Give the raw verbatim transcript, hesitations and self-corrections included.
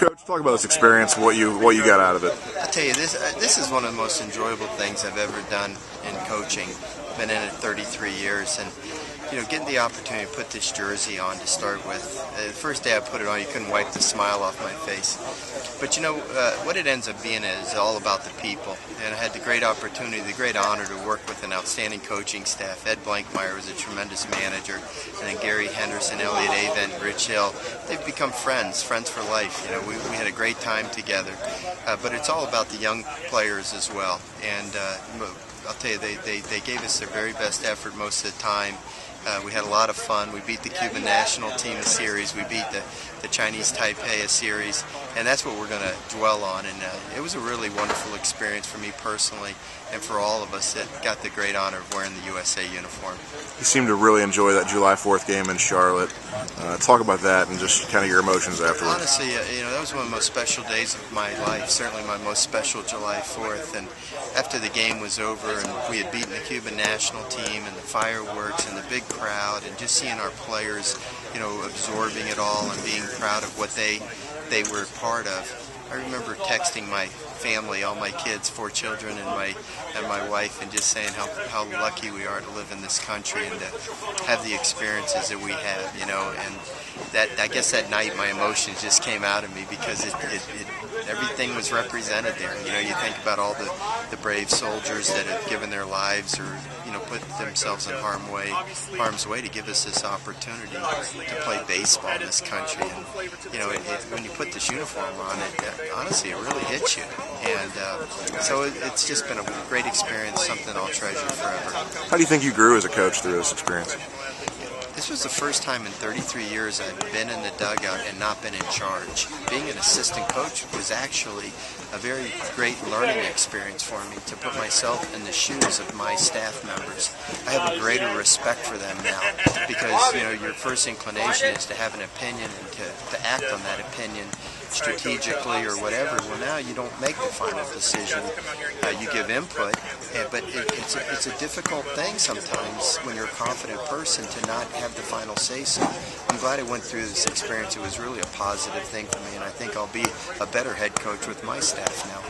Coach, talk about this experience, what you what you got out of it. I tell you, this uh, this is one of the most enjoyable things I've ever done in coaching. Been in it thirty-three years, and you know, getting the opportunity to put this jersey on to start with. Uh, the first day I put it on, you couldn't wipe the smile off my face. But you know, uh, what it ends up being is all about the people. And I had the great opportunity, the great honor to work with an outstanding coaching staff. Ed Blankmeyer was a tremendous manager, and then Gary Henderson, Elliot Avent, Rich Hill. They've become friends, friends for life. You know, we, we had a great time together. Uh, but it's all about the young players as well. And uh, I'll tell you, they, they, they gave us their very best effort most of the time. Uh, we had a lot of fun. We beat the Cuban national team a series. We beat the, the Chinese Taipei a series. And that's what we're going to dwell on. And uh, it was a really wonderful experience for me personally and for all of us that got the great honor of wearing the U S A uniform. You seem to really enjoy that July fourth game in Charlotte. Uh, talk about that and just kind of your emotions afterwards. Honestly, uh, you know, that was one of the most special days of my life, certainly my most special July fourth. And after the game was over and we had beaten the Cuban national team and the fireworks and the big crowd and just seeing our players, you know, absorbing it all and being proud of what they they were part of. I remember texting my family, all my kids, four children and my and my wife, and just saying how, how lucky we are to live in this country and to have the experiences that we have, you know. And that, I guess that night my emotions just came out of me because it, it, it everything was represented there. You know, you think about all the, the brave soldiers that have given their lives or, you know, put themselves in harm way, harm's way to give us this opportunity to play baseball in this country. And, you know, it, it, when you put this uniform on, it, it honestly, it really hits you. And uh, so it, it's just been a great experience, something I'll treasure forever. How do you think you grew as a coach through this experience? This was the first time in thirty-three years I've been in the dugout and not been in charge. Being an assistant coach was actually a very great learning experience for me, to put myself in the shoes of my staff members. I have a greater respect for them now because, you know, your first inclination is to have an opinion and to, to act on that opinion strategically or whatever. Well, now you don't make the final decision. Uh, you give input, but it, it's, a, it's a difficult thing sometimes when you're a confident person to not have the final say-so. I'm glad I went through this experience. It was really a positive thing for me, and I think I'll be a better head coach with my staff now.